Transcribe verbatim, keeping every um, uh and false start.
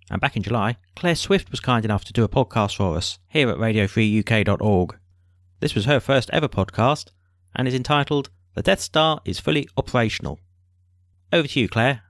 And back in July, Claire Swift was kind enough to do a podcast for us here at radio free U K dot org. This was her first ever podcast and is entitled The Death Star is Fully Operational. Over to you, Claire.